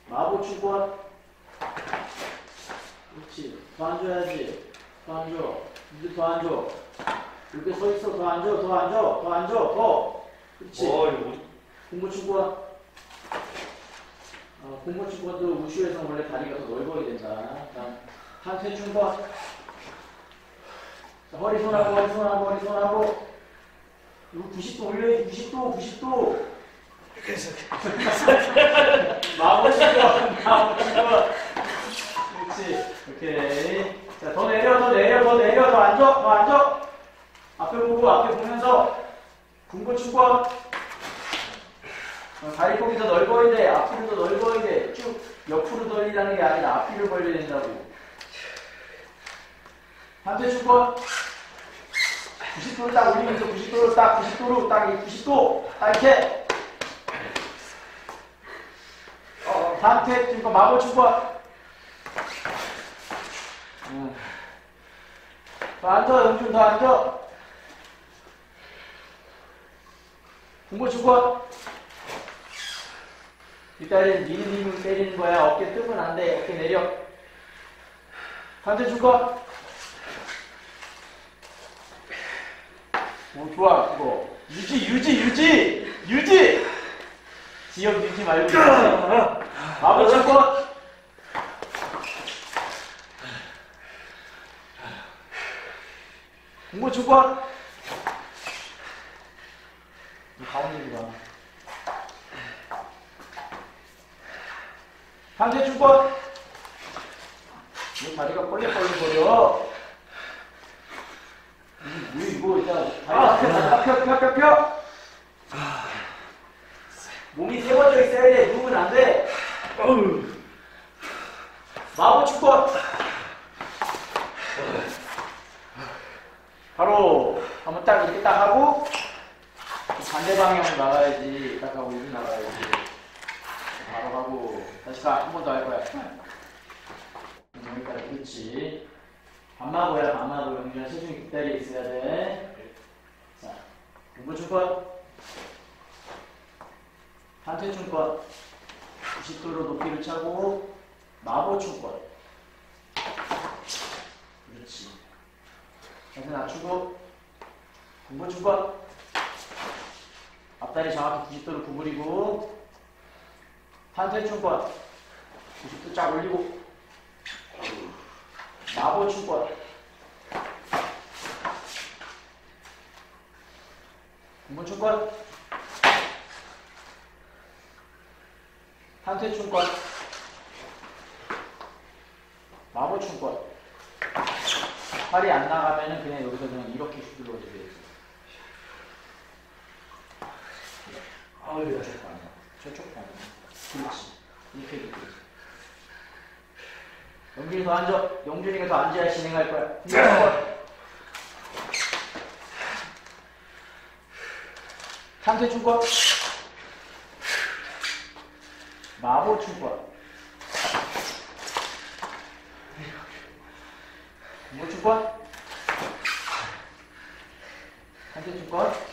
마보충권. 그렇지. 더 안 줘야지. 더 안 줘. 이제 더 안 줘. 이렇게 서 있어. 더 안 줘. 더 안 줘. 더 안 줘. 더. 그렇지. 공보충권. 공보충권도 우슈에서 원래 다리가 더 넓어야 된다. 다음 탄퇴충권. 허리 손하고 허리 손하고 허리 손하고. 이거 90도 올려야지. 90도 90도. 마보충권. 마보충권. 그렇지. 오케이. 자, 더 내려, 더 내려, 더 내려, 더 앉아, 더 앉아. 앞에 보고, 앞에 보면서. 공보충권. 다리 폭이 더 넓어야 돼. 앞으로 더 넓어야 돼. 쭉 옆으로 돌리라는 게 아니라 앞뒤로 벌려야 된다고. 반대충권. 90도를 딱 올리면서 90도로 딱 90도로 딱 90도 딱 이렇게. 반대 그러니까 마보충권. 더 앉아, 영준 더 앉아. 공보충권. 일단은 니는 힘을 때리는 거야. 어깨 뜨면 안 돼. 어깨 내려. 반대충권. 오, 좋아, 그거. 유지! 지역 유지 말고. 마보충권. 공보충권. 이 가운데구나. 반대충권. 이 다리가 꼴레꼴레거려. 이거 일단 다리가 펴. 몸이 세워져 있어야 돼. 누우면 안 돼. 마보충권. 바로 한번 딱 이렇게 딱 하고 반대 방향으로 나가야지. 딱 하고 여기 나가야지. 바로 하고 다시 가. 한 번 더 할 거야. 여기까지. 그렇지. 반마고야. 반마고. 영준아 체중이 뒷다리에 있어야 돼. 자, 공보충권. 탄퇴충권. 90도로 높이를 차고 마보충권. 그렇지. 자세 낮추고 공보충권. 앞다리 정확히 90도로 구부리고 탄퇴충권. 90도 쫙 올리고 마보충권. 공보충권. 탄퇴충권. 마보충권. 팔이 안 나가면은 그냥 여기서 그냥 이렇게 휘둘러도 되지. 저쪽 방향. 저쪽 방향. 그렇지. 이렇게 해도 되지. 영준이 더 앉아. 영준이가 더 앉아야 진행할 거야. 공보충권. 탄퇴충권. 마보충권. 공보충권. 탄퇴충권.